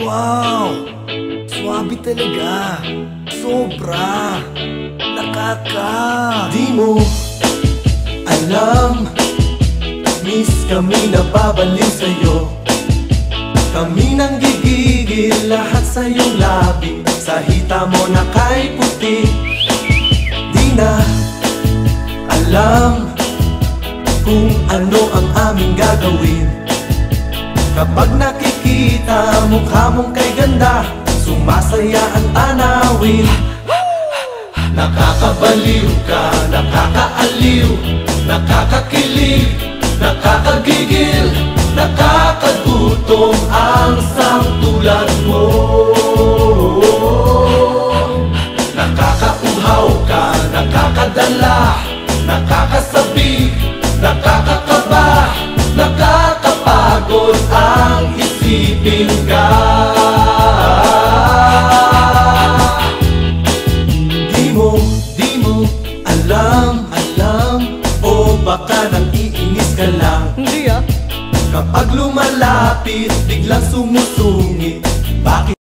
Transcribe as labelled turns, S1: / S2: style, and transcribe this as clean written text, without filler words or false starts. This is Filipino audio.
S1: Wow! Swabe talaga. Sobra. Nakaka.
S2: Di mo alam, miss kami nababaliw sa'yo. Kami nang gigigil lahat sa iyong labi. Sa hita mo na kay puti. Di na alam kung ano ang aming gagawin. Kapag nakikita mukha mong kay ganda, sumasaya ang tanawin. Nakakabaliw ka, nakakaaliw, nakakakilig, nakakagigil, nakakagutom ang sangtulad mo. Nakakauhaw ka, nakakadala, nakakasabik, nakakakaba, nakakapagod ang isipin ka. Di mo alam, o baka nang iinis ka lang.
S1: Hindi
S2: Kapag lumalapit, biglang sumusungit. Bakit?